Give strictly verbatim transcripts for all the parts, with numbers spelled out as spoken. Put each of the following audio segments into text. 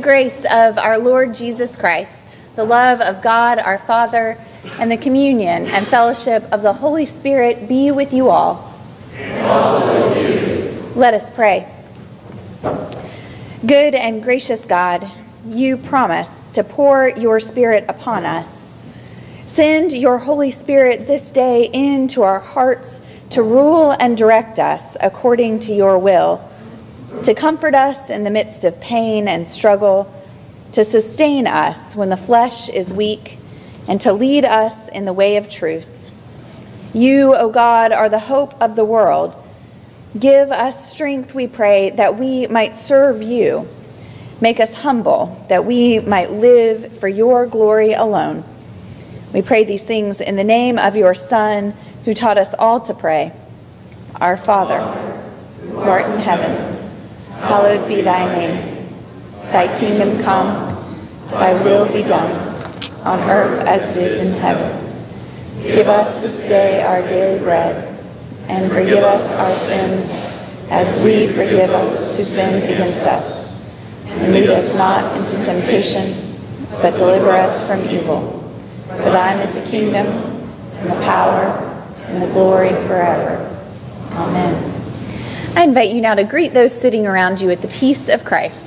grace of our Lord Jesus Christ, the love of God our Father, and the communion and fellowship of the Holy Spirit be with you all. And also with you. Let us pray. Good and gracious God, you promise to pour your Spirit upon us. Send your Holy Spirit this day into our hearts to rule and direct us according to your will, to comfort us in the midst of pain and struggle, to sustain us when the flesh is weak, and to lead us in the way of truth. You, O God, are the hope of the world. Give us strength, we pray, that we might serve you. Make us humble, that we might live for your glory alone. We pray these things in the name of your Son, who taught us all to pray. Our Father, who art in heaven, hallowed be thy name. Thy kingdom come, thy will be done, on earth as it is in heaven. Give us this day our daily bread, and forgive us our sins, as we forgive those who sin against us. And lead us not into temptation, but deliver us from evil. For thine is the kingdom, and the power, and the glory forever. Amen. I invite you now to greet those sitting around you with the peace of Christ.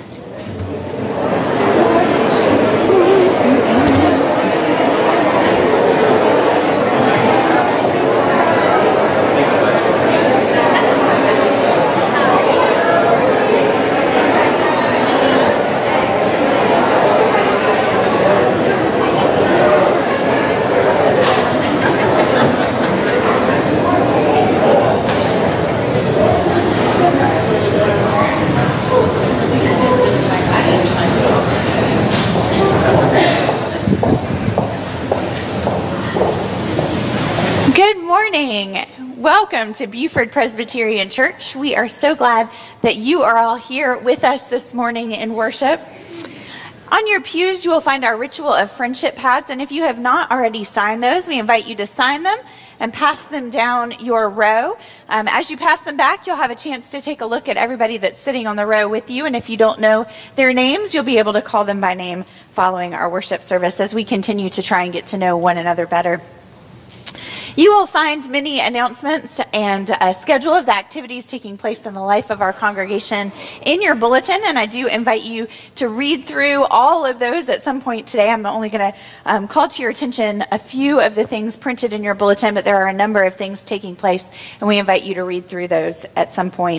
Welcome to Buford Presbyterian Church. We are so glad that you are all here with us this morning in worship. On your pews, you will find our ritual of friendship pads, and if you have not already signed those, we invite you to sign them and pass them down your row. Um, as you pass them back, you'll have a chance to take a look at everybody that's sitting on the row with you, and if you don't know their names, you'll be able to call them by name following our worship service as we continue to try and get to know one another better. You will find many announcements and a schedule of the activities taking place in the life of our congregation in your bulletin, and I do invite you to read through all of those at some point today. I'm only going to um, call to your attention a few of the things printed in your bulletin, but there are a number of things taking place, and we invite you to read through those at some point.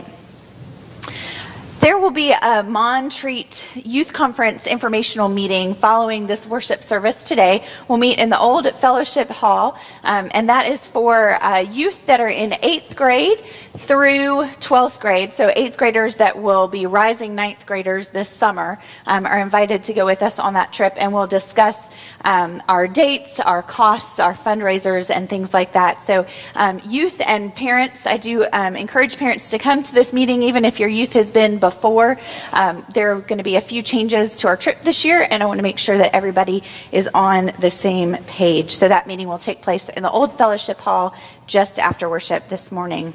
There will be a Montreat Youth Conference informational meeting following this worship service today. We'll meet in the old fellowship hall, um, and that is for uh, youth that are in eighth grade through twelfth grade. So eighth graders that will be rising ninth graders this summer um, are invited to go with us on that trip, and we'll discuss um, our dates, our costs, our fundraisers, and things like that. So um, youth and parents, I do um, encourage parents to come to this meeting, even if your youth has been before. Um, there are going to be a few changes to our trip this year, and I want to make sure that everybody is on the same page. So that meeting will take place in the old fellowship hall just after worship this morning.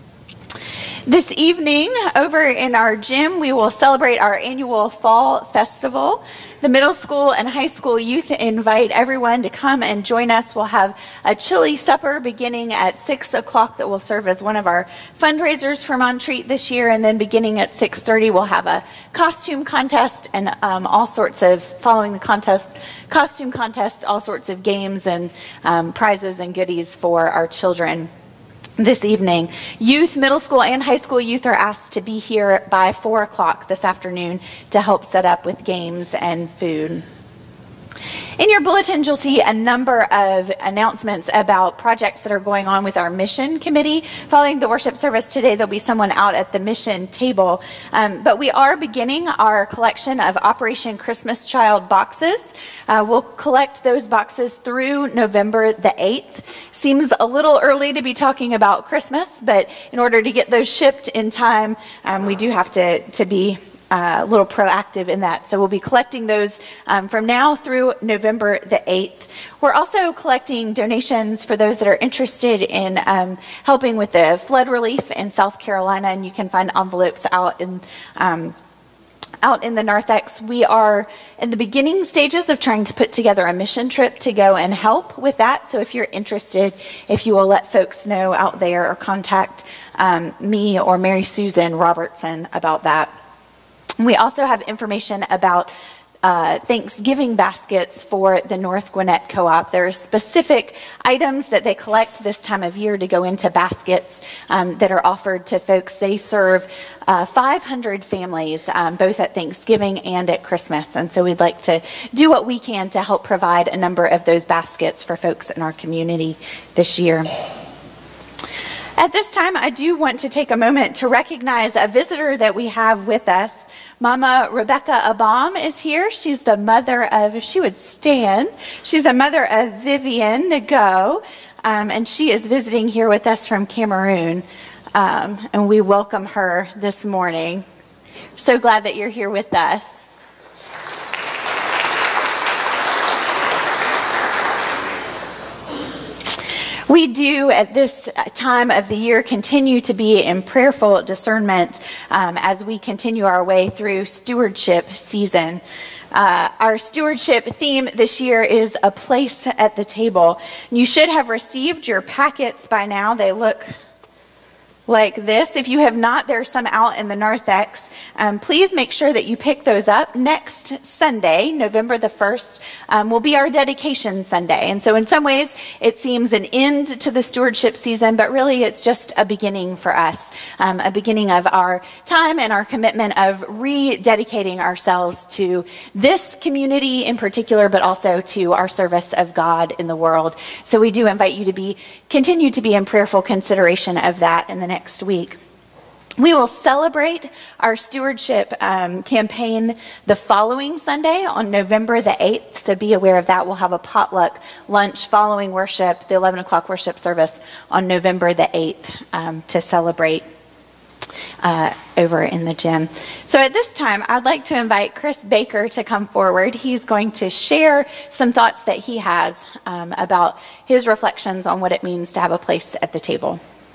This evening, over in our gym, we will celebrate our annual fall festival. The middle school and high school youth invite everyone to come and join us. We'll have a chili supper beginning at six o'clock that will serve as one of our fundraisers for Montreat this year, and then beginning at six thirty, we'll have a costume contest and um, all sorts of, following the contest, costume contest, all sorts of games and um, prizes and goodies for our children. This evening, youth, middle school, and high school youth are asked to be here by four o'clock this afternoon to help set up with games and food. In your bulletins, you'll see a number of announcements about projects that are going on with our mission committee. Following the worship service today, there'll be someone out at the mission table. Um, but we are beginning our collection of Operation Christmas Child boxes. Uh, we'll collect those boxes through November the eighth. Seems a little early to be talking about Christmas, but in order to get those shipped in time, um, we do have to, to be Uh, a little proactive in that. So we'll be collecting those um, from now through November the eighth. We're also collecting donations for those that are interested in um, helping with the flood relief in South Carolina, and you can find envelopes out in um, out in the narthex, we are in the beginning stages of trying to put together a mission trip to go and help with that. So if you're interested, if you will let folks know out there or contact um, me or Mary Susan Robertson about that. We also have information about Uh, Thanksgiving baskets for the North Gwinnett Co-op. There are specific items that they collect this time of year to go into baskets um, that are offered to folks. They serve uh, five hundred families, um, both at Thanksgiving and at Christmas. And so we'd like to do what we can to help provide a number of those baskets for folks in our community this year. At this time, I do want to take a moment to recognize a visitor that we have with us. Mama Rebecca Abam is here. She's the mother of, if she would stand, she's the mother of Vivian Nago, um, and she is visiting here with us from Cameroon, um, and we welcome her this morning. So glad that you're here with us. We do, at this time of the year, continue to be in prayerful discernment um, as we continue our way through stewardship season. Uh, our stewardship theme this year is a place at the table. You should have received your packets by now. They look like this. If you have not, there's some out in the narthex. Um, please make sure that you pick those up. Next Sunday, November the first, um, will be our dedication Sunday. And so in some ways, it seems an end to the stewardship season, but really it's just a beginning for us, um, a beginning of our time and our commitment of rededicating ourselves to this community in particular, but also to our service of God in the world. So we do invite you to be continue to be in prayerful consideration of that in the next week. We will celebrate our stewardship um, campaign the following Sunday on November the eighth, so be aware of that. We'll have a potluck lunch following worship, the eleven o'clock worship service on November the eighth um, to celebrate uh, over in the gym. So at this time, I'd like to invite Chris Baker to come forward. He's going to share some thoughts that he has um, about his reflections on what it means to have a place at the table.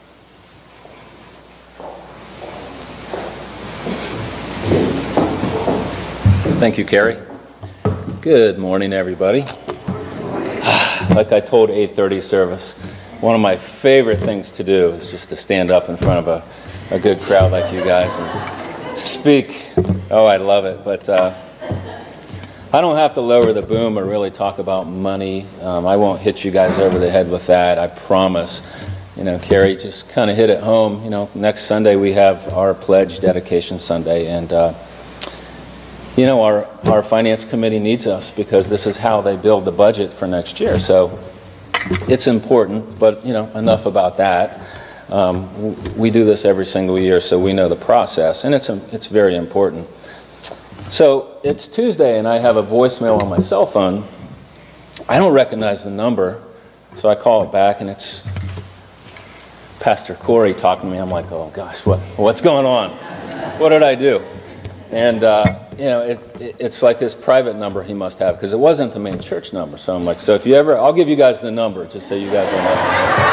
Thank you, Carrie. Good morning, everybody. Like I told eight thirty service, one of my favorite things to do is just to stand up in front of a, a good crowd like you guys and speak. Oh, I love it. But uh, I don't have to lower the boom or really talk about money. Um, I won't hit you guys over the head with that, I promise. You know, Carrie just kind of hit it home. You know, next Sunday we have our Pledge Dedication Sunday, and uh, you know, our, our finance committee needs us because this is how they build the budget for next year. So it's important, but, you know, enough about that. Um, we do this every single year, so we know the process, and it's, a, it's very important. So it's Tuesday, and I have a voicemail on my cell phone. I don't recognize the number, so I call it back, and it's Pastor Corey talking to me. I'm like, oh, gosh, what, what's going on? What did I do? And, uh, you know, it, it, it's like this private number he must have, because it wasn't the main church number. So I'm like, so if you ever, I'll give you guys the number, just so you guys will know.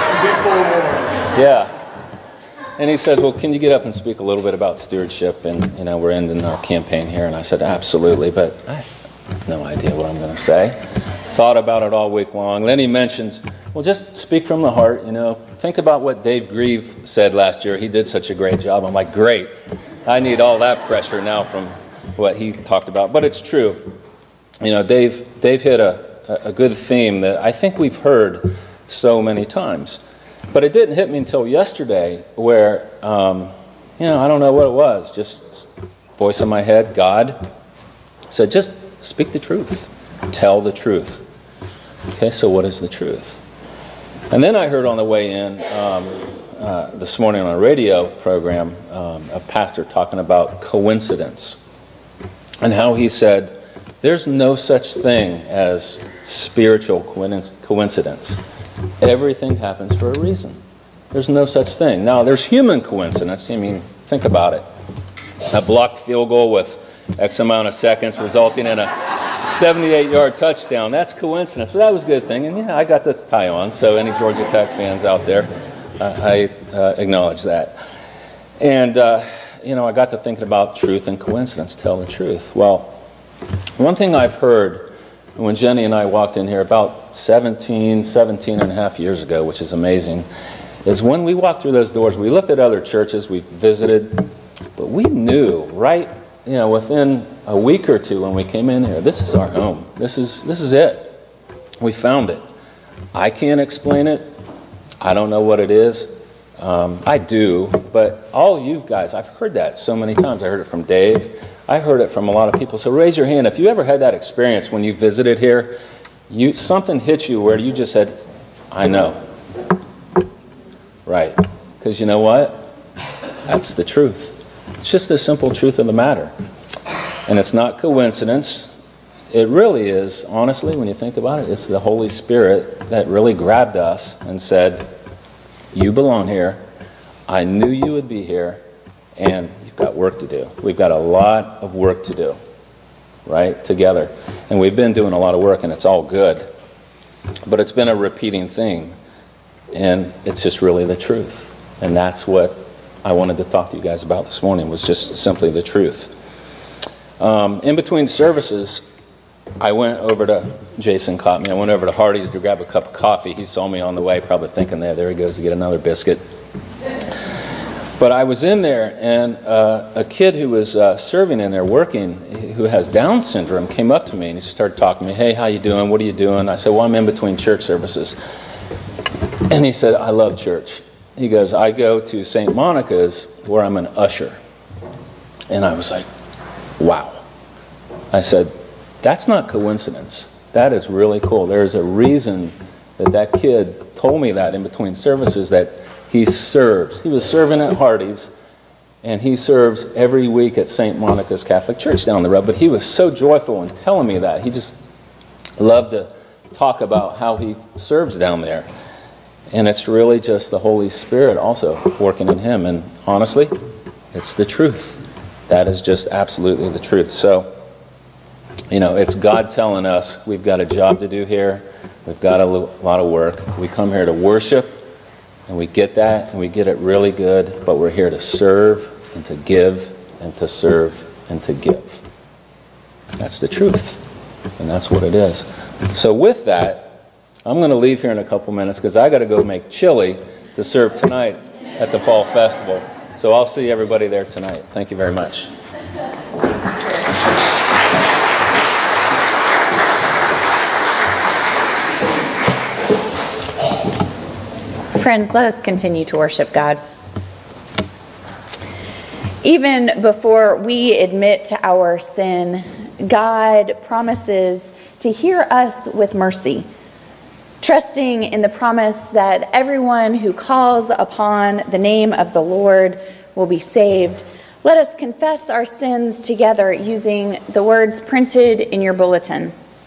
Yeah. And he says, well, can you get up and speak a little bit about stewardship? And, you know, we're ending our campaign here. And I said, absolutely, but I have no idea what I'm going to say. Thought about it all week long. Then he mentions, well, just speak from the heart, you know. Think about what Dave Grieve said last year. He did such a great job. I'm like, great. I need all that pressure now from what he talked about. But it's true. You know, Dave, Dave hit a, a good theme that I think we've heard so many times. But it didn't hit me until yesterday where, um, you know, I don't know what it was. Just voice in my head, God said, just speak the truth. Tell the truth. Okay, so what is the truth? And then I heard on the way in um, uh, this morning on a radio program um, a pastor talking about coincidence and how he said there's no such thing as spiritual coincidence. Everything happens for a reason. There's no such thing. Now, there's human coincidence. I mean, think about it. A blocked field goal with X amount of seconds resulting in a seventy-eight yard touchdown. That's coincidence, but that was a good thing. And yeah, I got the tie on, so any Georgia Tech fans out there, uh, I uh, acknowledge that. And, uh, you know, I got to thinking about truth and coincidence, tell the truth. Well, one thing I've heard when Jenny and I walked in here about seventeen, seventeen and a half years ago, which is amazing, is when we walked through those doors, we looked at other churches, we visited, but we knew right, you know, within a week or two when we came in here, this is our home. This is, this is it. We found it. I can't explain it. I don't know what it is. Um, I do, but all you guys, I've heard that so many times. I heard it from Dave. I heard it from a lot of people. So raise your hand if you ever had that experience when you visited here. You something hit you where you just said, I know. Right. Because you know what? That's the truth. It's just the simple truth of the matter. And it's not coincidence. It really is, honestly, when you think about it, it's the Holy Spirit that really grabbed us and said, you belong here. I knew you would be here, and you've got work to do. We've got a lot of work to do, right, together. And we've been doing a lot of work, and it's all good. But it's been a repeating thing, and it's just really the truth. And that's what I wanted to talk to you guys about this morning, was just simply the truth. Um, in between services, I went over to, Jason caught me, I went over to Hardee's to grab a cup of coffee. He saw me on the way, probably thinking, there, there he goes to get another biscuit. But I was in there, and uh, a kid who was uh, serving in there, working, who has Down syndrome, came up to me, and he started talking to me, hey, how you doing, what are you doing? I said, well, I'm in between church services. And he said, I love church. He goes, I go to Saint Monica's where I'm an usher. And I was like, wow. I said, that's not coincidence. That is really cool. There's a reason that that kid told me that in between services, that he serves. He was serving at Hardee's, and he serves every week at Saint Monica's Catholic Church down the road. But he was so joyful in telling me that. He just loved to talk about how he serves down there. And it's really just the Holy Spirit also working in him. And honestly, it's the truth. That is just absolutely the truth. So, you know, it's God telling us we've got a job to do here. We've got a lot of work. We come here to worship, and we get that, and we get it really good. But we're here to serve and to give and to serve and to give. That's the truth. And that's what it is. So with that, I'm going to leave here in a couple minutes because I got to go make chili to serve tonight at the Fall Festival. So I'll see everybody there tonight. Thank you very much. Friends, let us continue to worship God. Even before we admit to our sin, God promises to hear us with mercy, trusting in the promise that everyone who calls upon the name of the Lord will be saved. Let us confess our sins together using the words printed in your bulletin.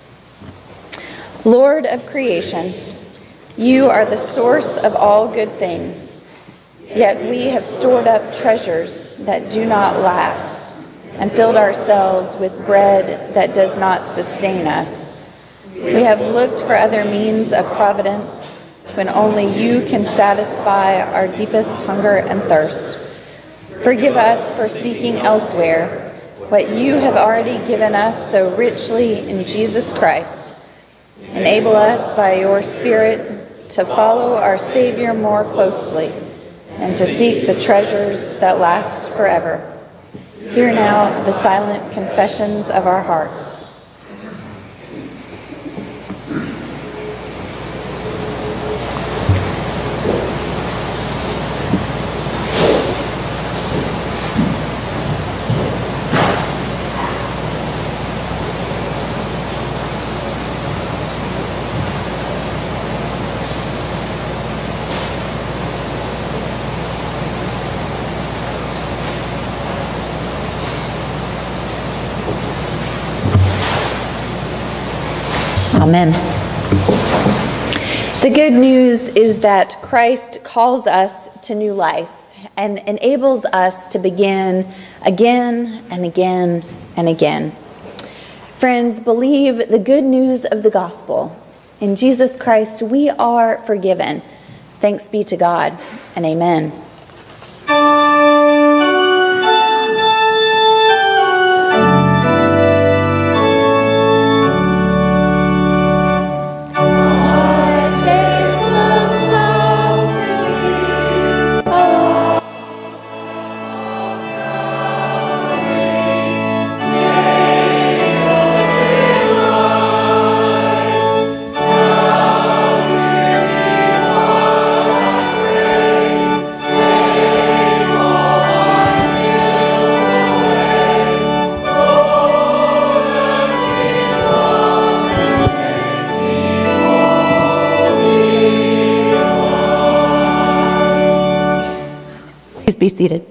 Lord of creation, you are the source of all good things, yet we have stored up treasures that do not last and filled ourselves with bread that does not sustain us. We have looked for other means of providence when only you can satisfy our deepest hunger and thirst. Forgive us for seeking elsewhere what you have already given us so richly in Jesus Christ. Enable us by your Spirit to follow our Savior more closely and to seek the treasures that last forever. Hear now the silent confessions of our hearts. Amen. The good news is that Christ calls us to new life and enables us to begin again and again and again. Friends, believe the good news of the gospel. In Jesus Christ, we are forgiven. Thanks be to God, and amen. be seated.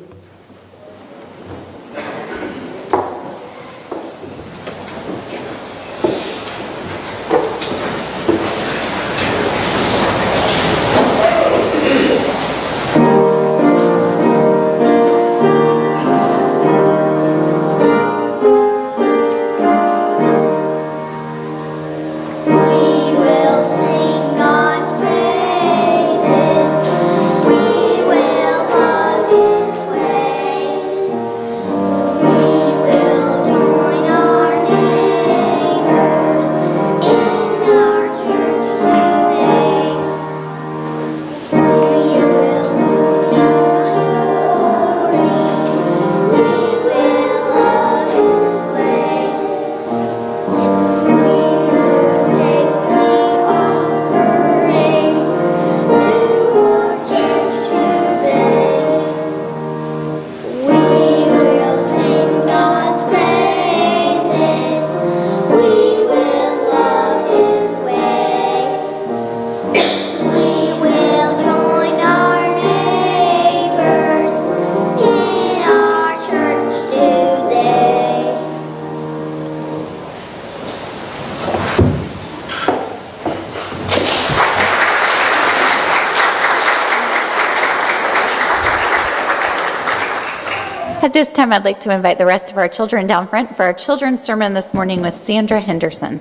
At this time, I'd like to invite the rest of our children down front for our children's sermon this morning with Sandra Henderson.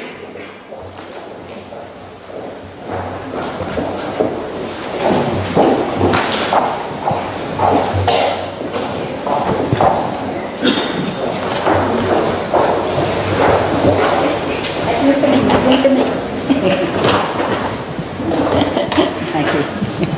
Thank you.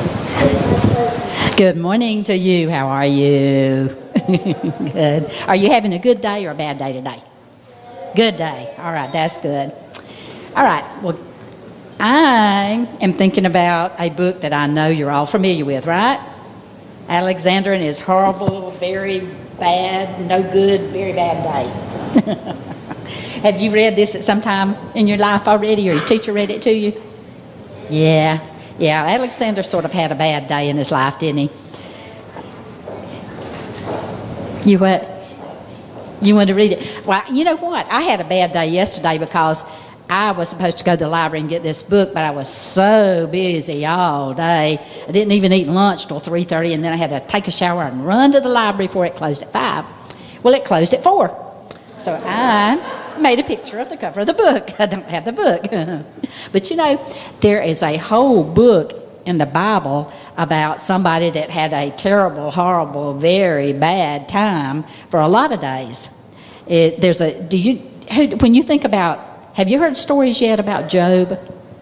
Good morning to you. How are you? Good. Are you having a good day or a bad day today? Good day. All right, that's good. All right, well, I am thinking about a book that I know you're all familiar with, right? Alexander and his horrible, very bad, no good, very bad day. Have you read this at some time in your life already, or your teacher read it to you? Yeah, yeah, Alexander sort of had a bad day in his life, didn't he? You what? You want to read it? Well, you know what? I had a bad day yesterday because I was supposed to go to the library and get this book, but I was so busy all day. I didn't even eat lunch till three thirty, and then I had to take a shower and run to the library before it closed at five. Well, it closed at four. So I made a picture of the cover of the book. I don't have the book. But you know, there is a whole book in the Bible about somebody that had a terrible, horrible, very bad time for a lot of days. It, there's a, do you, who, when you think about, have you heard stories yet about Job?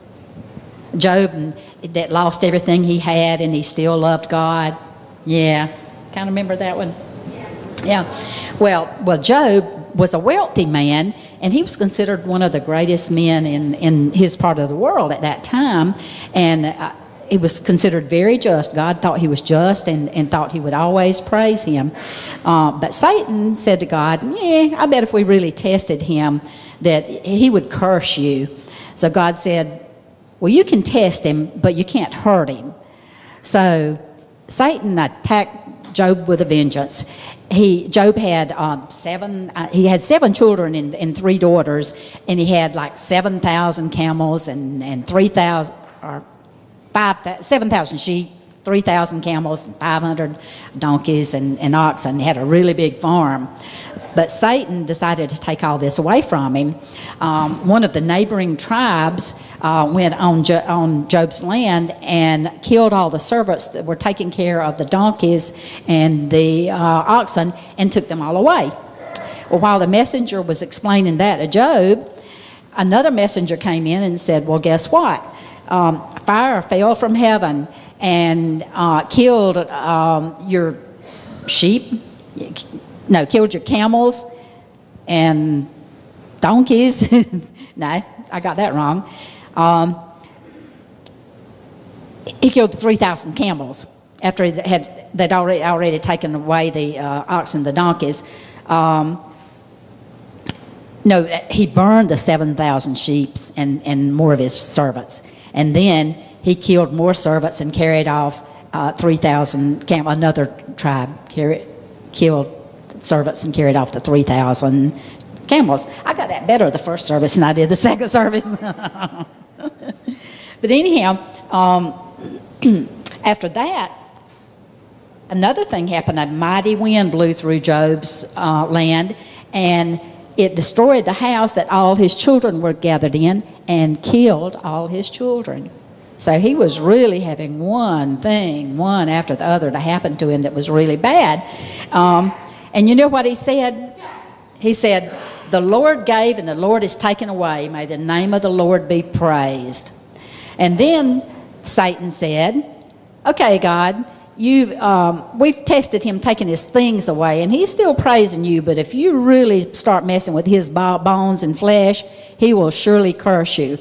Job and, that lost everything he had and he still loved God? Yeah, kind of remember that one? Yeah. Well, well, Job was a wealthy man, and he was considered one of the greatest men in, in his part of the world at that time. And uh, he was considered very just. God thought he was just and, and thought he would always praise him. Uh, but Satan said to God, yeah, I bet if we really tested him that he would curse you. So God said, well, you can test him, but you can't hurt him. So Satan attacked Job with a vengeance. He Job had um, seven. Uh, he had seven children and, and three daughters, and he had like seven thousand camels and and three thousand or five seven thousand sheep, three thousand camels, and five hundred donkeys and, and oxen. He had a really big farm. But Satan decided to take all this away from him. Um, one of the neighboring tribes uh, went on, jo- on Job's land and killed all the servants that were taking care of the donkeys and the uh, oxen and took them all away. Well, while the messenger was explaining that to Job, another messenger came in and said, well, guess what? Um, fire fell from heaven and uh, killed um, your sheep, no, killed your camels and donkeys. No, I got that wrong. Um, he killed three thousand camels after he had they'd already already taken away the uh, oxen, the donkeys. Um, no, he burned the seven thousand sheep and, and more of his servants. And then he killed more servants and carried off uh, three thousand camels, another tribe carried, killed servants and carried off the three thousand camels. I got that better the first service than I did the second service. But anyhow, um, after that, another thing happened. A mighty wind blew through Job's uh, land, and it destroyed the house that all his children were gathered in and killed all his children. So he was really having one thing, one after the other, to happen to him that was really bad. Um, and you know what he said? He said, "The Lord gave and the Lord is taken away. May the name of the Lord be praised." And then Satan said, "Okay, God, you've, um, we've tested him taking his things away, and he's still praising you, but if you really start messing with his bones and flesh, he will surely curse you."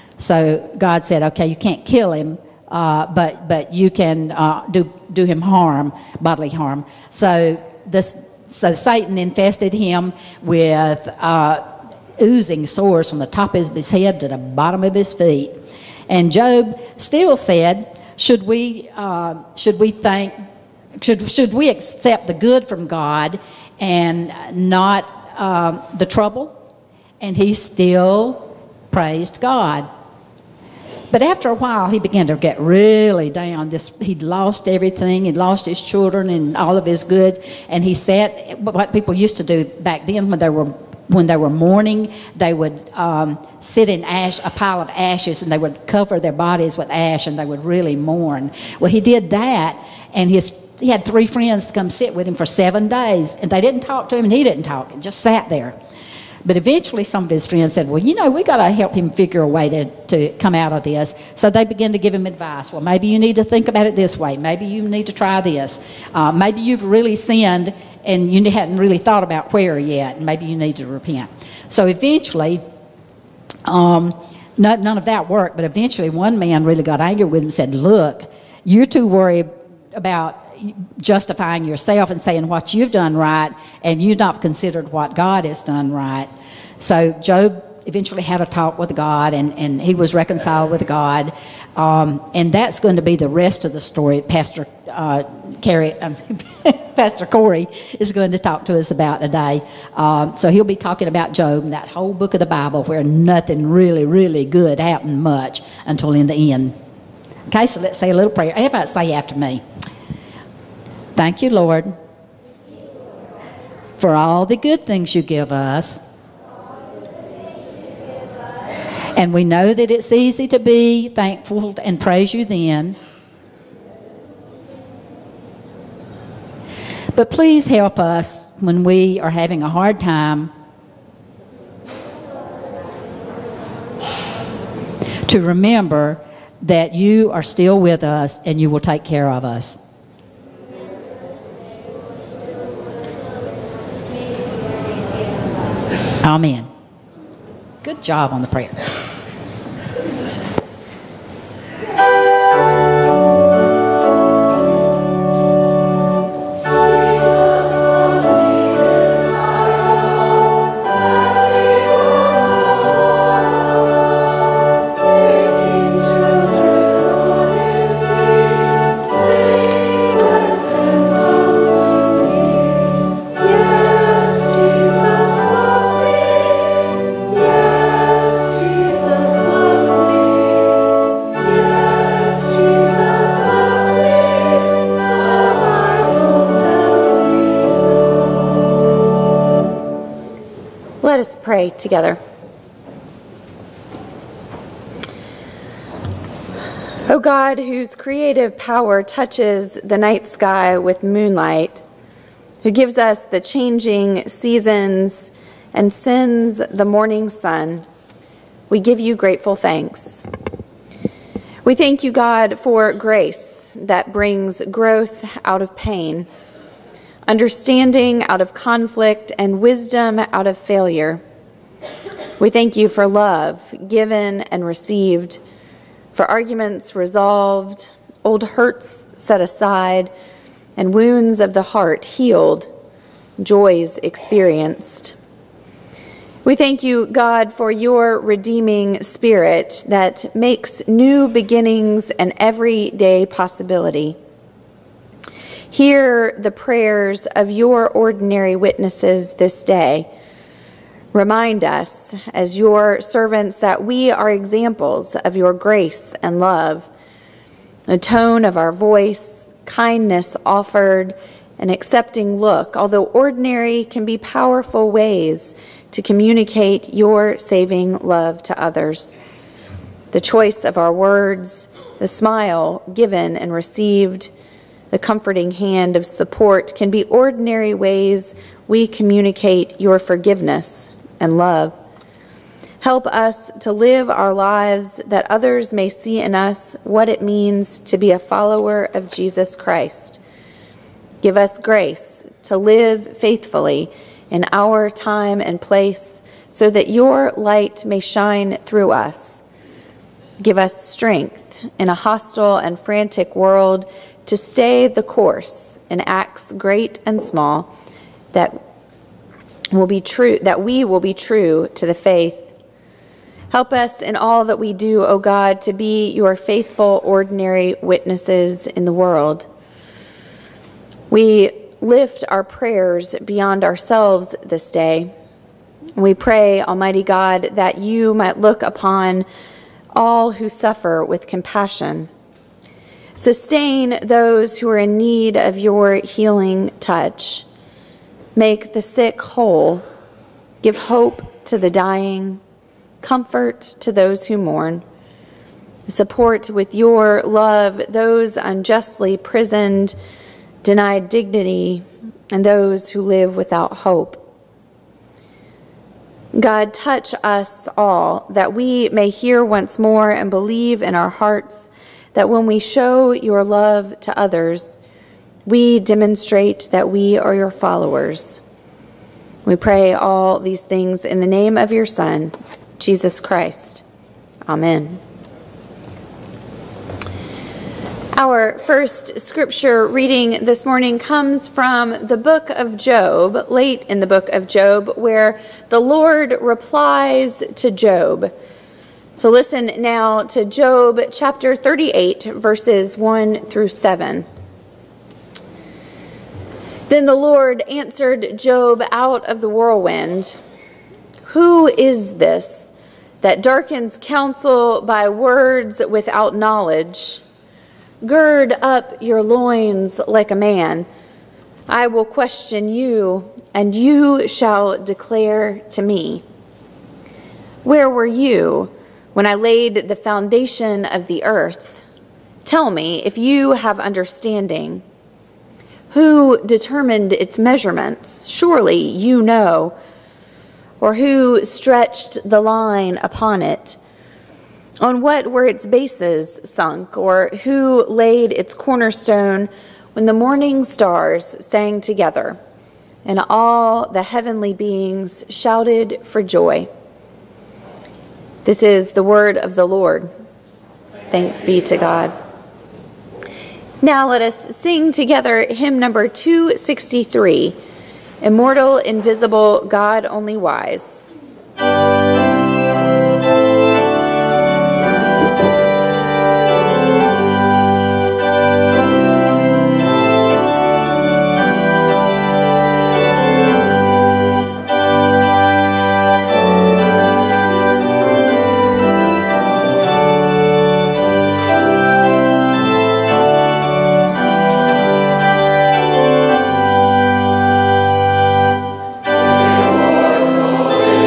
So God said, "Okay, you can't kill him, uh, but but you can uh, do do him harm, bodily harm." So this, so Satan infested him with uh, oozing sores from the top of his head to the bottom of his feet. And Job still said, "Should we uh, should we thank should should we accept the good from God and not um, the trouble?" And he still praised God. But after a while, he began to get really down. This, he'd lost everything. He'd lost his children and all of his goods. And he sat, what people used to do back then when they were when they were mourning, they would um, sit in ash, a pile of ashes, and they would cover their bodies with ash, and they would really mourn. Well, he did that, and his he had three friends to come sit with him for seven days, and they didn't talk to him, and he didn't talk, and just sat there. But eventually some of his friends said, "Well, you know, we got to help him figure a way to, to come out of this." So they began to give him advice. "Well, maybe you need to think about it this way. Maybe you need to try this. Uh, maybe you've really sinned and you hadn't really thought about where yet, and maybe you need to repent." So eventually, um, not, none of that worked, but eventually one man really got angry with him and said, "Look, you're too worried about justifying yourself and saying what you've done right, and you've not considered what God has done right." So Job eventually had a talk with God, and, and he was reconciled with God. Um, and that's going to be the rest of the story. Pastor uh, Carrie, um, Pastor Corey is going to talk to us about today. Um, so he'll be talking about Job and that whole book of the Bible where nothing really, really good happened much until in the end. Okay, so let's say a little prayer. How about say after me? Thank you, Lord, for all the good things you give us. And we know that it's easy to be thankful and praise you then. But please help us when we are having a hard time to remember that you are still with us and you will take care of us. Amen. Good job on the prayer. Let us pray together. O God, whose creative power touches the night sky with moonlight, who gives us the changing seasons and sends the morning sun, we give you grateful thanks. We thank you, God, for grace that brings growth out of pain, understanding out of conflict, and wisdom out of failure. We thank you for love given and received, for arguments resolved, old hurts set aside, and wounds of the heart healed, joys experienced. We thank you, God, for your redeeming spirit that makes new beginnings an everyday possibility. Hear the prayers of your ordinary witnesses this day. Remind us, as your servants, that we are examples of your grace and love. The tone of our voice, kindness offered, an accepting look, although ordinary, can be powerful ways to communicate your saving love to others. The choice of our words, the smile given and received, the comforting hand of support can be ordinary ways we communicate your forgiveness and love. Help us to live our lives that others may see in us what it means to be a follower of Jesus Christ. Give us grace to live faithfully in our time and place so that your light may shine through us. Give us strength in a hostile and frantic world to stay the course in acts great and small that will be true, that we will be true to the faith. Help us in all that we do, O God, to be your faithful, ordinary witnesses in the world. We lift our prayers beyond ourselves this day. We pray, Almighty God, that you might look upon all who suffer with compassion. Sustain those who are in need of your healing touch. Make the sick whole. Give hope to the dying. Comfort to those who mourn. Support with your love those unjustly prisoned, denied dignity, and those who live without hope. God, touch us all, that we may hear once more and believe in our hearts that when we show your love to others, we demonstrate that we are your followers. We pray all these things in the name of your Son, Jesus Christ. Amen. Our first scripture reading this morning comes from the book of Job, late in the book of Job, where the Lord replies to Job. So listen now to Job chapter thirty-eight, verses one through seven. Then the Lord answered Job out of the whirlwind, "Who is this that darkens counsel by words without knowledge? Gird up your loins like a man. I will question you, and you shall declare to me. Where were you when I laid the foundation of the earth? Tell me if you have understanding. Who determined its measurements? Surely you know. Or who stretched the line upon it? On what were its bases sunk? Or who laid its cornerstone when the morning stars sang together and all the heavenly beings shouted for joy?" This is the word of the Lord. Thanks be to God. Now let us sing together hymn number two sixty-three, Immortal, Invisible, God Only Wise. Lord,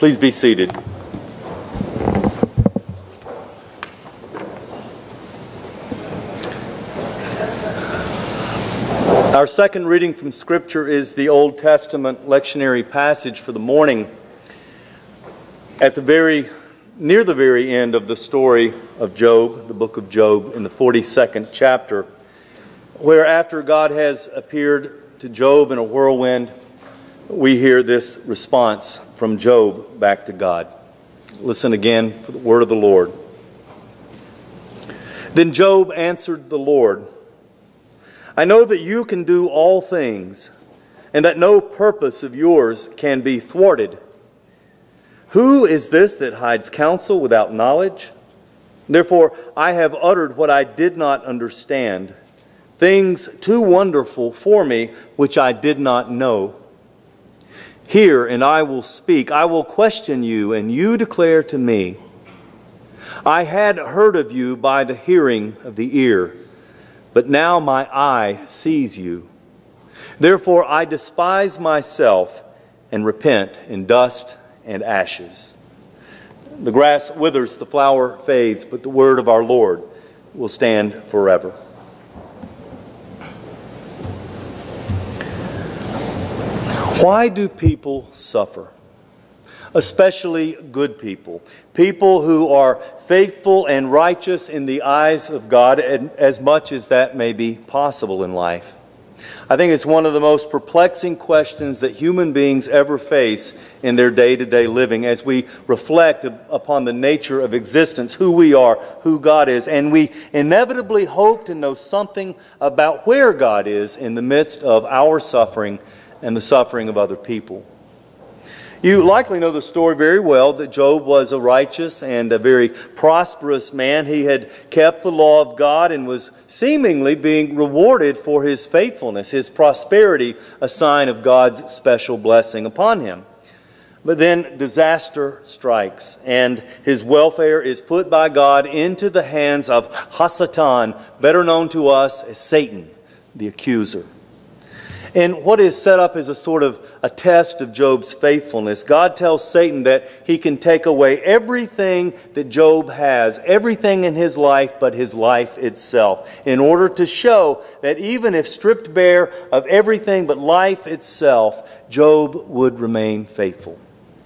Please be seated. Our second reading from Scripture is the Old Testament lectionary passage for the morning. At the very, near the very end of the story of Job, the book of Job, in the forty-second chapter, where after God has appeared to Job in a whirlwind, we hear this response from Job back to God. Listen again for the word of the Lord. Then Job answered the Lord, I know that you can do all things, and that no purpose of yours can be thwarted. Who is this that hides counsel without knowledge? Therefore I have uttered what I did not understand, things too wonderful for me which I did not know. Hear, and I will speak. I will question you, and you declare to me. I had heard of you by the hearing of the ear, but now my eye sees you. Therefore I despise myself and repent in dust and ashes. The grass withers, the flower fades, but the word of our Lord will stand forever. Why do people suffer? Especially good people. People who are faithful and righteous in the eyes of God, as much as that may be possible in life. I think it's one of the most perplexing questions that human beings ever face in their day-to-day living as we reflect upon the nature of existence, who we are, who God is, and we inevitably hope to know something about where God is in the midst of our suffering and the suffering of other people. You likely know the story very well that Job was a righteous and a very prosperous man. He had kept the law of God and was seemingly being rewarded for his faithfulness, his prosperity, a sign of God's special blessing upon him. But then disaster strikes, and his welfare is put by God into the hands of Hasatan, better known to us as Satan, the accuser. And what is set up as a sort of a test of Job's faithfulness, God tells Satan that he can take away everything that Job has, everything in his life but his life itself, in order to show that even if stripped bare of everything but life itself, Job would remain faithful.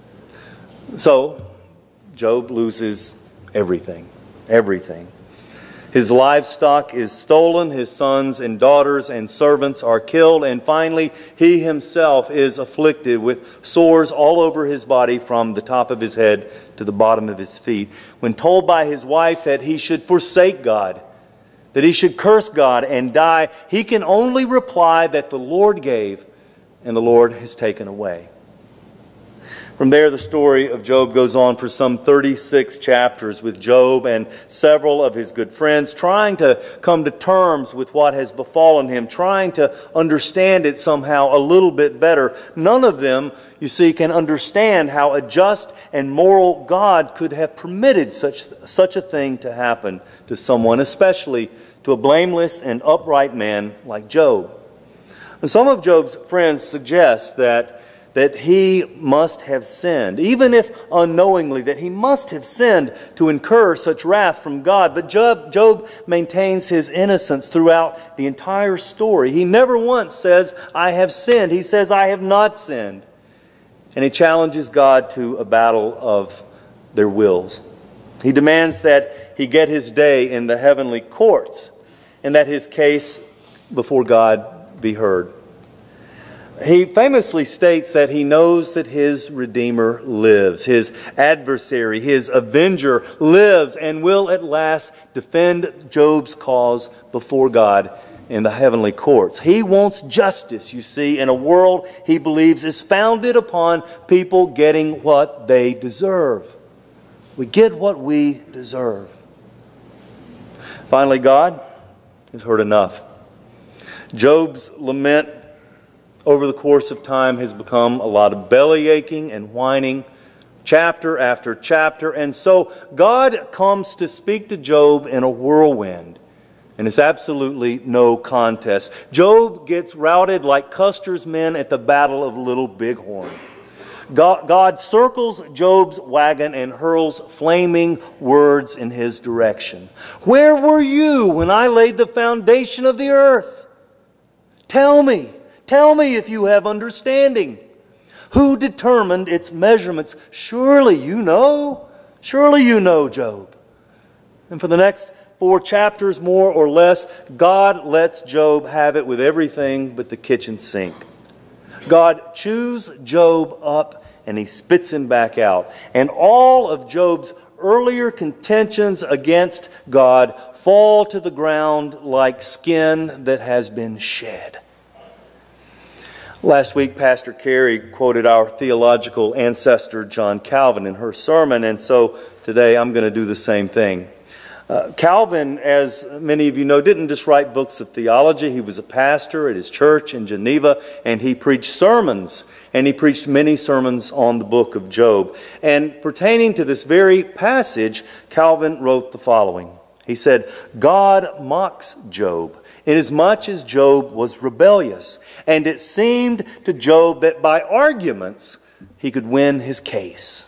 So, Job loses everything, everything. His livestock is stolen, his sons and daughters and servants are killed, and finally he himself is afflicted with sores all over his body from the top of his head to the bottom of his feet. When told by his wife that he should forsake God, that he should curse God and die, he can only reply that the Lord gave and the Lord has taken away. From there, the story of Job goes on for some thirty-six chapters with Job and several of his good friends trying to come to terms with what has befallen him, trying to understand it somehow a little bit better. None of them, you see, can understand how a just and moral God could have permitted such, such a thing to happen to someone, especially to a blameless and upright man like Job. And some of Job's friends suggest that that he must have sinned, even if unknowingly, that he must have sinned to incur such wrath from God. But Job, Job maintains his innocence throughout the entire story. He never once says, I have sinned. He says, I have not sinned. And he challenges God to a battle of their wills. He demands that he get his day in the heavenly courts and that his case before God be heard. He famously states that he knows that his Redeemer lives. His adversary, his avenger lives and will at last defend Job's cause before God in the heavenly courts. He wants justice, you see, in a world he believes is founded upon people getting what they deserve. We get what we deserve. Finally, God has heard enough. Job's lament over the course of time has become a lot of belly aching and whining, chapter after chapter. And so God comes to speak to Job in a whirlwind. And it's absolutely no contest. Job gets routed like Custer's men at the Battle of Little Bighorn. God, God circles Job's wagon and hurls flaming words in his direction. Where were you when I laid the foundation of the earth? Tell me, tell me if you have understanding. Who determined its measurements? Surely you know. Surely you know, Job. And for the next four chapters, more or less, God lets Job have it with everything but the kitchen sink. God chews Job up and he spits him back out. And all of Job's earlier contentions against God fall to the ground like skin that has been shed. Last week, Pastor Carey quoted our theological ancestor, John Calvin, in her sermon, and so today I'm going to do the same thing. Uh, Calvin, as many of you know, didn't just write books of theology. He was a pastor at his church in Geneva, and he preached sermons, and he preached many sermons on the book of Job. And pertaining to this very passage, Calvin wrote the following. He said, God mocks Job, inasmuch as Job was rebellious, and it seemed to Job that by arguments he could win his case.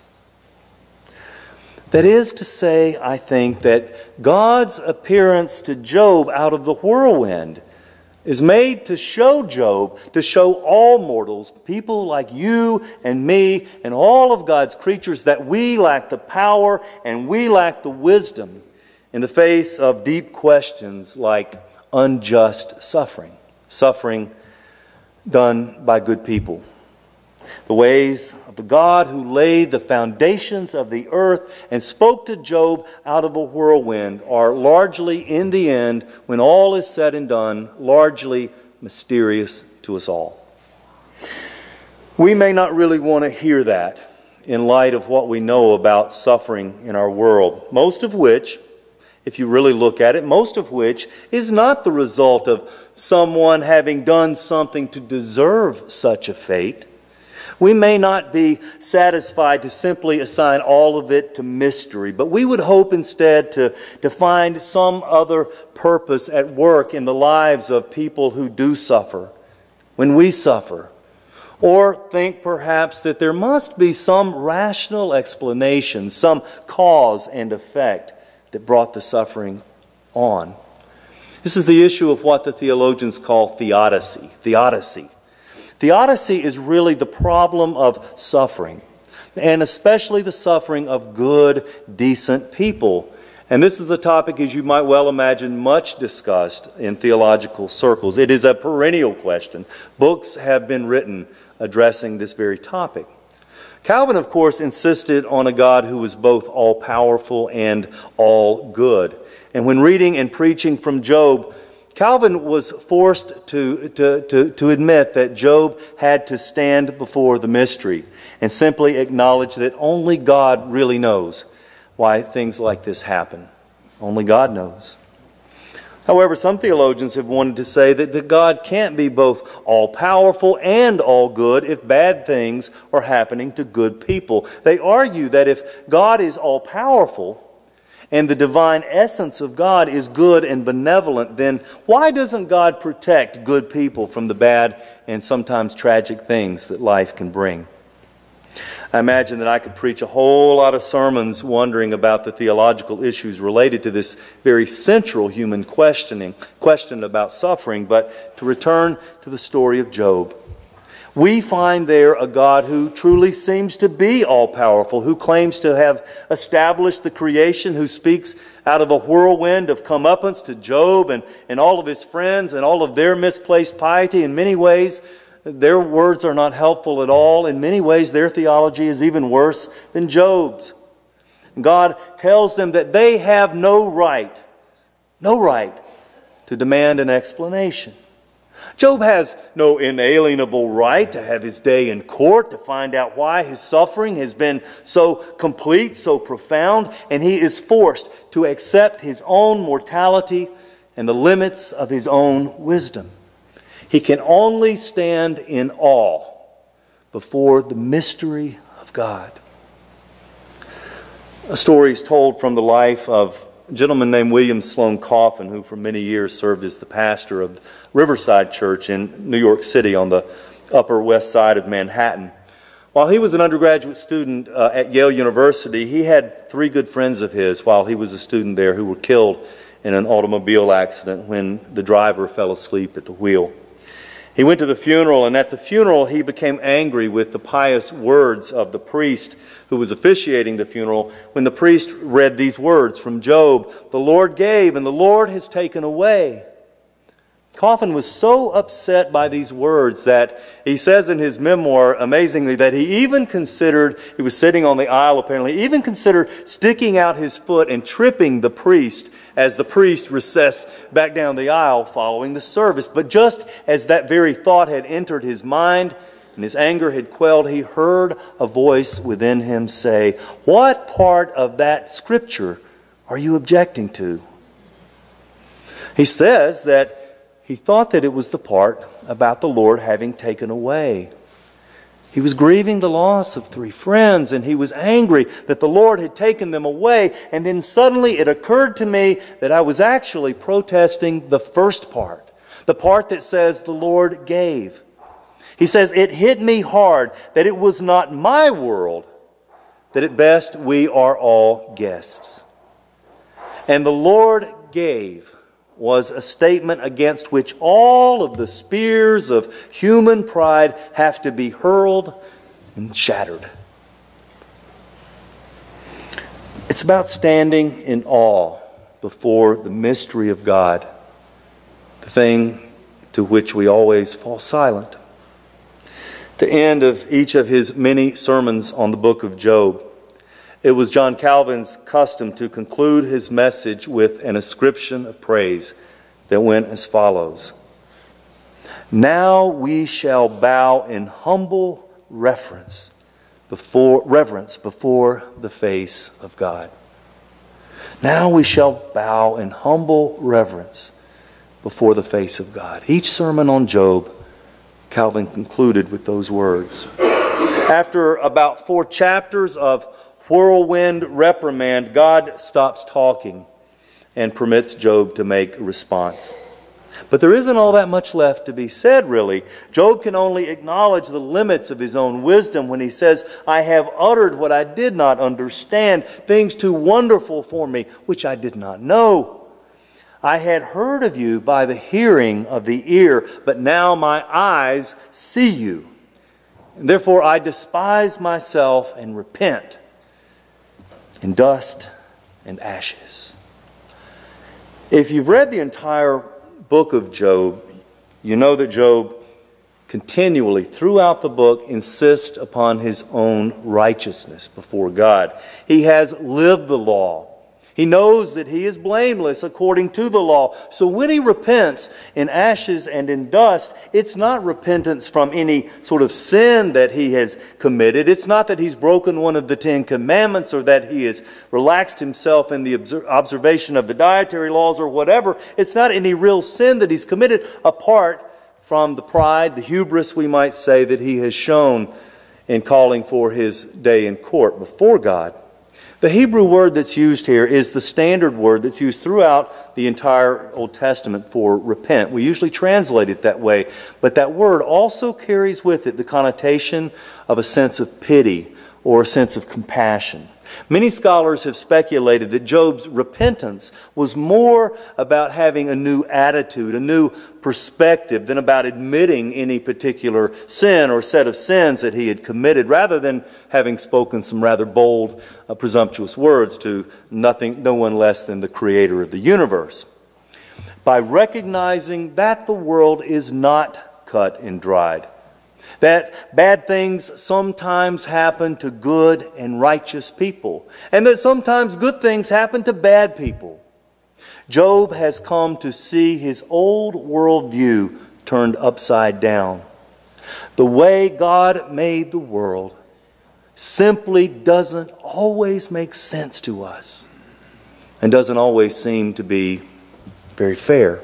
That is to say, I think, that God's appearance to Job out of the whirlwind is made to show Job, to show all mortals, people like you and me and all of God's creatures, that we lack the power and we lack the wisdom in the face of deep questions like unjust suffering, suffering done by good people. The ways of the God who laid the foundations of the earth and spoke to Job out of a whirlwind are largely, in the end, when all is said and done, largely mysterious to us all. We may not really want to hear that in light of what we know about suffering in our world, most of which, if you really look at it, most of which is not the result of someone having done something to deserve such a fate. We may not be satisfied to simply assign all of it to mystery, but we would hope instead to, to find some other purpose at work in the lives of people who do suffer, when we suffer. Or think perhaps that there must be some rational explanation, some cause and effect that brought the suffering on. This is the issue of what the theologians call theodicy. Theodicy. Theodicy is really the problem of suffering, and especially the suffering of good, decent people. And this is a topic, as you might well imagine, much discussed in theological circles. It is a perennial question. Books have been written addressing this very topic. Calvin, of course, insisted on a God who was both all-powerful and all-good. And when reading and preaching from Job, Calvin was forced to, to, to, to admit that Job had to stand before the mystery and simply acknowledge that only God really knows why things like this happen. Only God knows. However, some theologians have wanted to say that, that God can't be both all-powerful and all-good if bad things are happening to good people. They argue that if God is all-powerful and the divine essence of God is good and benevolent, then why doesn't God protect good people from the bad and sometimes tragic things that life can bring? I imagine that I could preach a whole lot of sermons wondering about the theological issues related to this very central human questioning, question about suffering. But to return to the story of Job, we find there a God who truly seems to be all-powerful, who claims to have established the creation, who speaks out of a whirlwind of comeuppance to Job and, and all of his friends and all of their misplaced piety. In many ways, their words are not helpful at all. In many ways, their theology is even worse than Job's. God tells them that they have no right, no right to demand an explanation. Job has no inalienable right to have his day in court to find out why his suffering has been so complete, so profound, and he is forced to accept his own mortality and the limits of his own wisdom. He can only stand in awe before the mystery of God. A story is told from the life of a gentleman named William Sloane Coffin, who for many years served as the pastor of Riverside Church in New York City on the Upper West Side of Manhattan. While he was an undergraduate student uh, at Yale University, he had three good friends of his while he was a student there who were killed in an automobile accident when the driver fell asleep at the wheel. He went to the funeral, and at the funeral he became angry with the pious words of the priest who was officiating the funeral when the priest read these words from Job, "The Lord gave and the Lord has taken away." Coffin was so upset by these words that he says in his memoir, amazingly, that he even considered, he was sitting on the aisle apparently, he even considered sticking out his foot and tripping the priest as the priest recessed back down the aisle following the service. But just as that very thought had entered his mind and his anger had quelled, he heard a voice within him say, "What part of that scripture are you objecting to?" He says that he thought that it was the part about the Lord having taken away. He was grieving the loss of three friends, and he was angry that the Lord had taken them away. And then suddenly it occurred to me that I was actually protesting the first part, the part that says the Lord gave. He says, it hit me hard that it was not my world, that at best we are all guests. And the Lord gave was a statement against which all of the spears of human pride have to be hurled and shattered. It's about standing in awe before the mystery of God, the thing to which we always fall silent. At the end of each of his many sermons on the book of Job, it was John Calvin's custom to conclude his message with an ascription of praise that went as follows. Now we shall bow in humble reverence before, reverence before the face of God. Now we shall bow in humble reverence before the face of God. Each sermon on Job, Calvin concluded with those words. After about four chapters of whirlwind reprimand, God stops talking and permits Job to make a response. But there isn't all that much left to be said, really. Job can only acknowledge the limits of his own wisdom when he says, I have uttered what I did not understand, things too wonderful for me, which I did not know. I had heard of you by the hearing of the ear, but now my eyes see you. And therefore I despise myself and repent in dust and ashes. If you've read the entire book of Job, you know that Job continually, throughout the book, insists upon his own righteousness before God. He has lived the law. He knows that he is blameless according to the law. So when he repents in ashes and in dust, it's not repentance from any sort of sin that he has committed. It's not that he's broken one of the Ten Commandments or that he has relaxed himself in the observation of the dietary laws or whatever. It's not any real sin that he's committed apart from the pride, the hubris, we might say, that he has shown in calling for his day in court before God. The Hebrew word that's used here is the standard word that's used throughout the entire Old Testament for repent. We usually translate it that way, but that word also carries with it the connotation of a sense of pity or a sense of compassion. Many scholars have speculated that Job's repentance was more about having a new attitude, a new perspective, than about admitting any particular sin or set of sins that he had committed, rather than having spoken some rather bold, uh, presumptuous words to nothing, no one less than the Creator of the universe. By recognizing that the world is not cut and dried, that bad things sometimes happen to good and righteous people, and that sometimes good things happen to bad people. Job has come to see his old worldview turned upside down. The way God made the world simply doesn't always make sense to us and doesn't always seem to be very fair.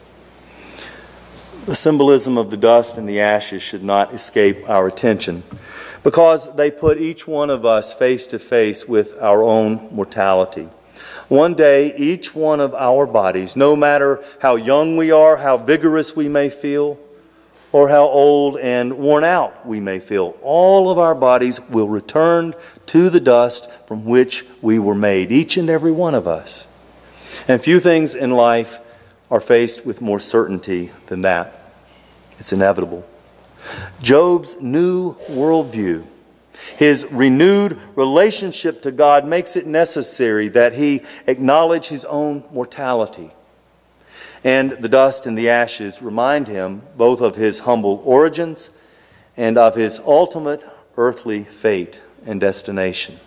The symbolism of the dust and the ashes should not escape our attention, because they put each one of us face to face with our own mortality. One day, each one of our bodies, no matter how young we are, how vigorous we may feel, or how old and worn out we may feel. All of our bodies will return to the dust from which we were made, each and every one of us. And few things in life are faced with more certainty than that. It's inevitable. Job's new worldview, his renewed relationship to God, makes it necessary that he acknowledge his own mortality. And the dust and the ashes remind him both of his humble origins and of his ultimate earthly fate and destination.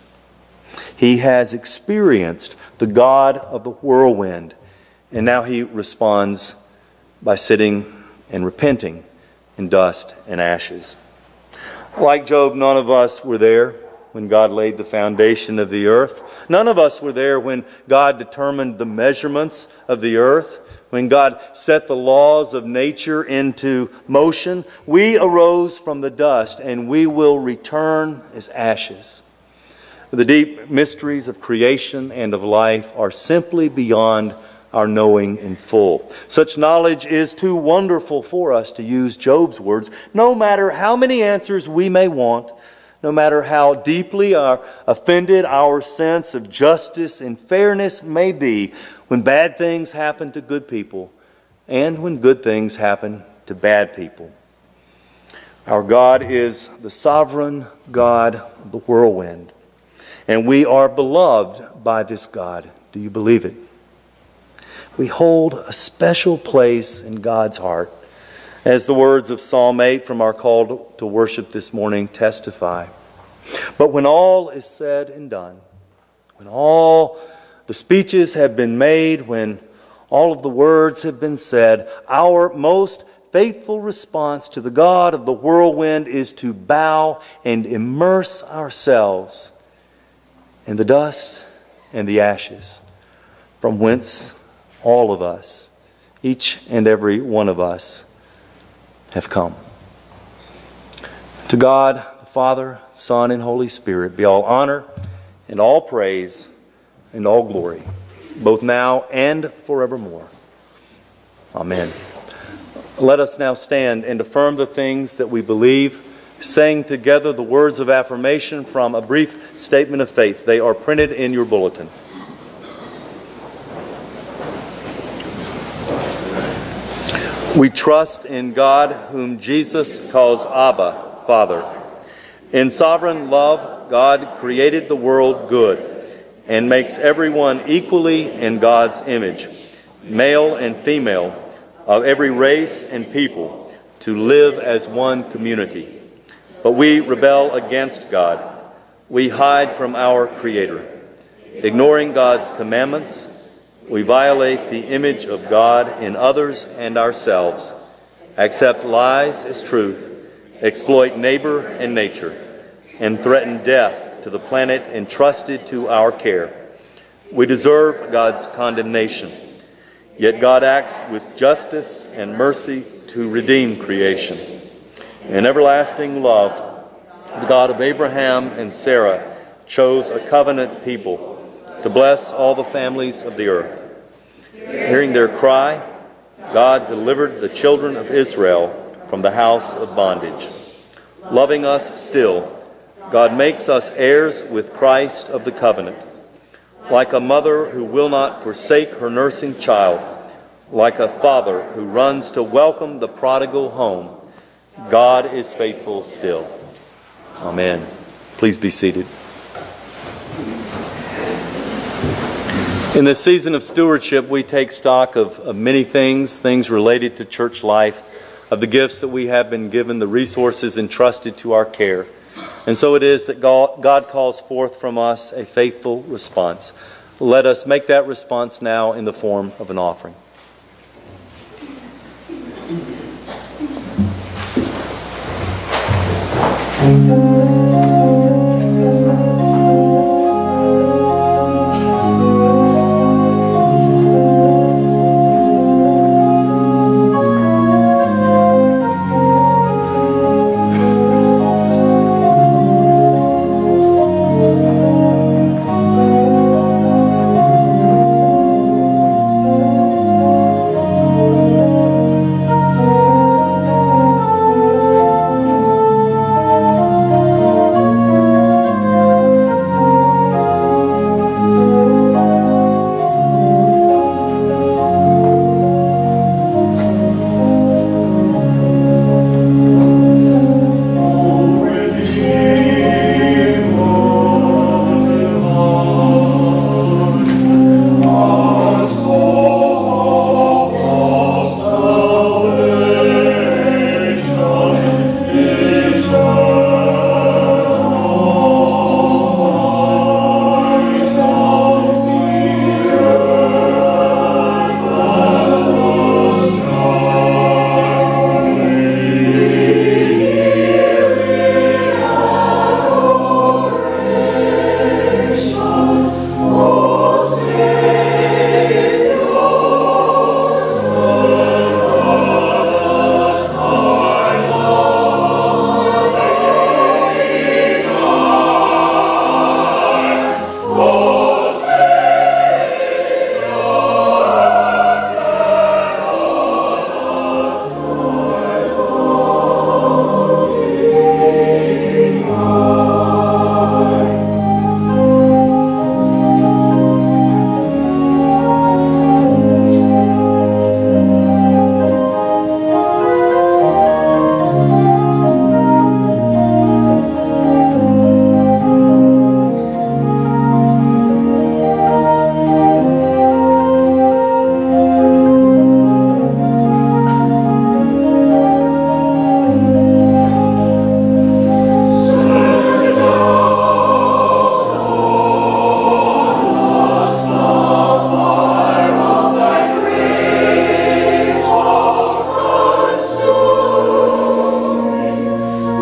He has experienced the God of the whirlwind, and now he responds by sitting and repenting in dust and ashes. Like Job, none of us were there when God laid the foundation of the earth. None of us were there when God determined the measurements of the earth, when God set the laws of nature into motion. We arose from the dust, and we will return as ashes. The deep mysteries of creation and of life are simply beyond our knowing in full. Such knowledge is too wonderful for us, to use Job's words. No matter how many answers we may want, no matter how deeply our offended our sense of justice and fairness may be, when bad things happen to good people and when good things happen to bad people. Our God is the sovereign God of the whirlwind, and we are beloved by this God. Do you believe it? We hold a special place in God's heart, as the words of Psalm eight from our call to worship this morning testify. But when all is said and done, when all the speeches have been made, when all of the words have been said, our most faithful response to the God of the whirlwind is to bow and immerse ourselves in the dust and the ashes, from whence all of us, each and every one of us, have come. To God, the Father, Son, and Holy Spirit, be all honor and all praise and all glory, both now and forevermore. Amen. Let us now stand and affirm the things that we believe, saying together the words of affirmation from a brief statement of faith. They are printed in your bulletin. We trust in God, whom Jesus calls Abba, Father. In sovereign love, God created the world good and makes everyone equally in God's image, male and female, of every race and people, to live as one community. But we rebel against God. We hide from our Creator. Ignoring God's commandments, we violate the image of God in others and ourselves, accept lies as truth, exploit neighbor and nature, and threaten death to the planet entrusted to our care. We deserve God's condemnation, yet God acts with justice and mercy to redeem creation. In everlasting love, the God of Abraham and Sarah chose a covenant people to bless all the families of the earth. Hearing their cry, God delivered the children of Israel from the house of bondage. Loving us still, God makes us heirs with Christ of the covenant. Like a mother who will not forsake her nursing child, like a father who runs to welcome the prodigal home, God is faithful still. Amen. Please be seated. In this season of stewardship, we take stock of, of many things, things related to church life, of the gifts that we have been given, the resources entrusted to our care. And so it is that God, God calls forth from us a faithful response. Let us make that response now in the form of an offering.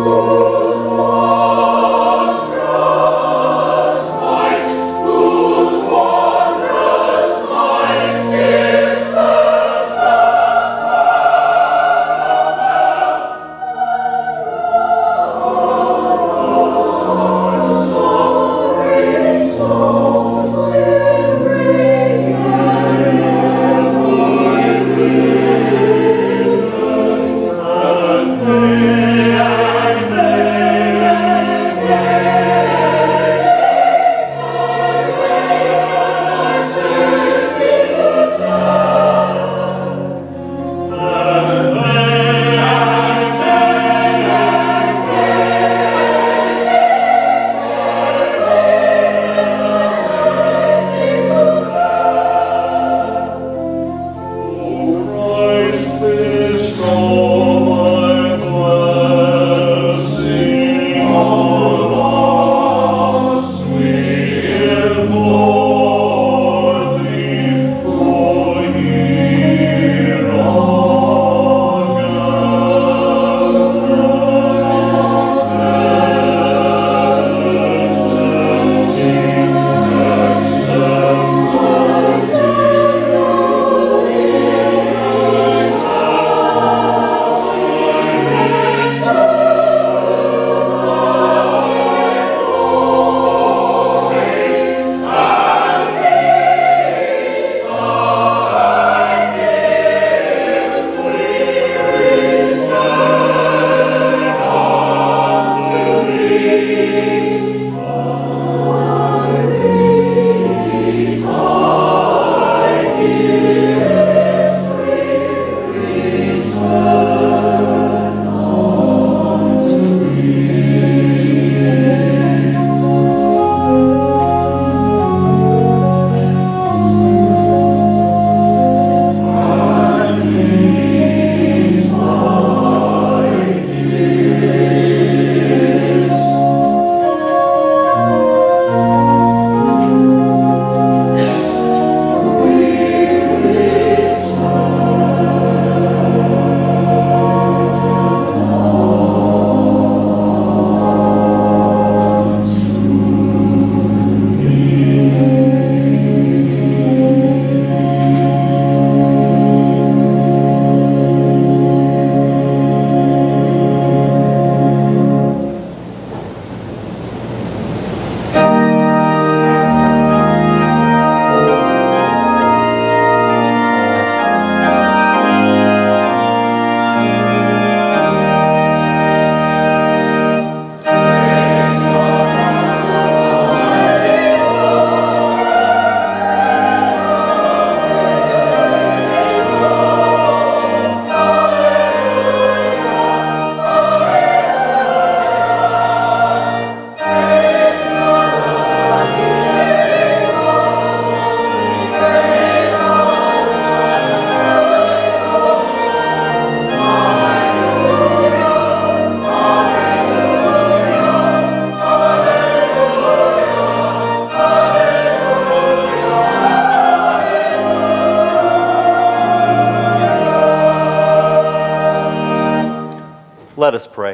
Let us pray.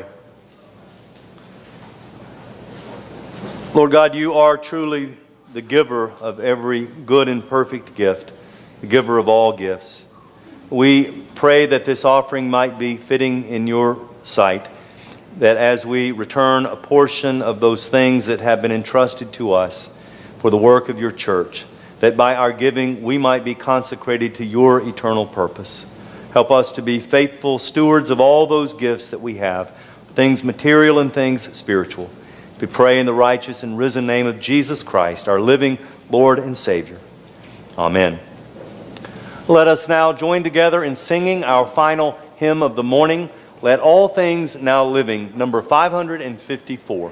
Lord God, you are truly the giver of every good and perfect gift, the giver of all gifts. We pray that this offering might be fitting in your sight, that as we return a portion of those things that have been entrusted to us for the work of your church, that by our giving we might be consecrated to your eternal purpose. Help us to be faithful stewards of all those gifts that we have, things material and things spiritual. We pray in the righteous and risen name of Jesus Christ, our living Lord and Savior. Amen. Let us now join together in singing our final hymn of the morning, Let All Things Now Living, number five hundred fifty-four.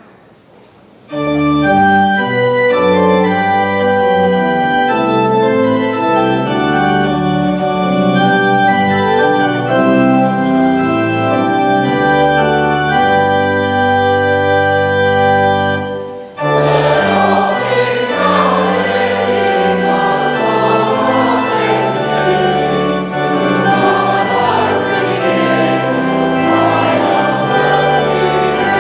Thank you.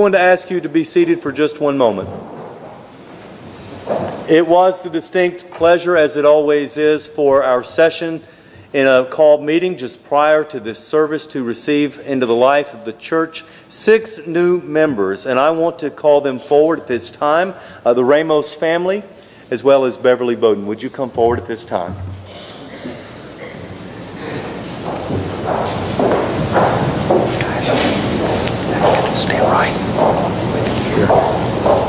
going to ask you to be seated for just one moment. It was the distinct pleasure, as it always is, for our session in a called meeting just prior to this service to receive into the life of the church six new members. And I want to call them forward at this time, uh, the Ramos family, as well as Beverly Bowden. Would you come forward at this time? Guys, stay right here.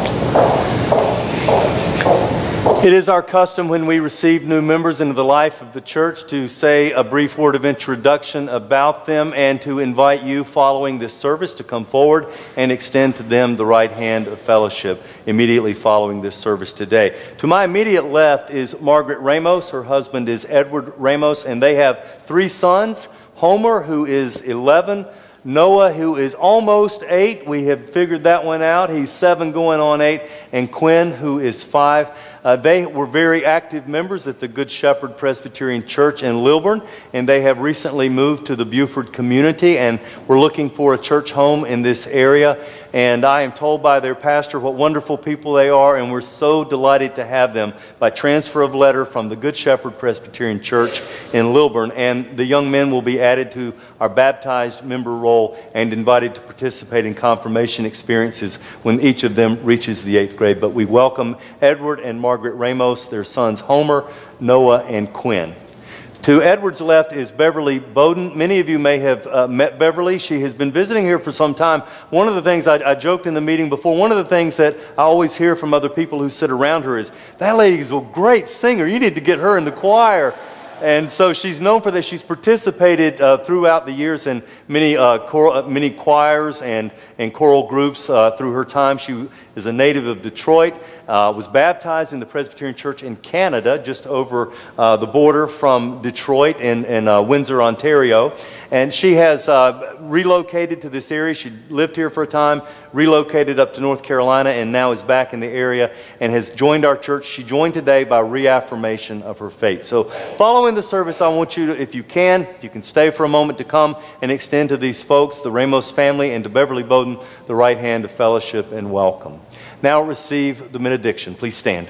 It is our custom when we receive new members into the life of the church to say a brief word of introduction about them and to invite you following this service to come forward and extend to them the right hand of fellowship immediately following this service today. To my immediate left is Margaret Ramos. Her husband is Edward Ramos, and they have three sons. Homer, who is eleven, Noah, who is almost eight. We have figured that one out. He's seven going on eight. And Quinn, who is five. Uh, they were very active members at the Good Shepherd Presbyterian Church in Lilburn, and they have recently moved to the Buford community, and we're looking for a church home in this area. And I am told by their pastor what wonderful people they are, and we're so delighted to have them by transfer of letter from the Good Shepherd Presbyterian Church in Lilburn. And the young men will be added to our baptized member roll and invited to participate in confirmation experiences when each of them reaches the eighth grade. But we welcome Edward and Margaret Ramos, their sons Homer, Noah, and Quinn. To Edward's left is Beverly Bowden. Many of you may have uh, met Beverly. She has been visiting here for some time. One of the things I, I joked in the meeting before, one of the things that I always hear from other people who sit around her is, that lady is a great singer. You need to get her in the choir. And so she's known for that. She's participated uh, throughout the years in many uh, choral, uh, many choirs and, and choral groups uh, through her time. She is a native of Detroit, uh, was baptized in the Presbyterian Church in Canada, just over uh, the border from Detroit and, and uh, Windsor, Ontario. And she has uh, relocated to this area. She lived here for a time, relocated up to North Carolina, and now is back in the area and has joined our church. She joined today by reaffirmation of her faith. So following the service, I want you to, if you can, if you can stay for a moment, to come and extend to these folks, the Ramos family, and to Beverly Bowden, the right hand of fellowship and welcome. Now receive the benediction. Please stand.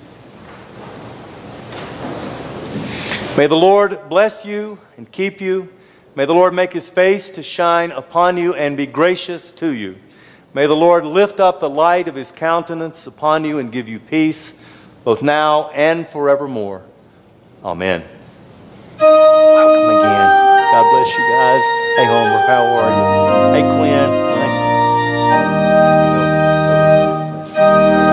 May the Lord bless you and keep you. May the Lord make his face to shine upon you and be gracious to you. May the Lord lift up the light of his countenance upon you and give you peace, both now and forevermore. Amen. Welcome again. God bless you guys. Hey Homer, how are you? Hey Quinn, nice to...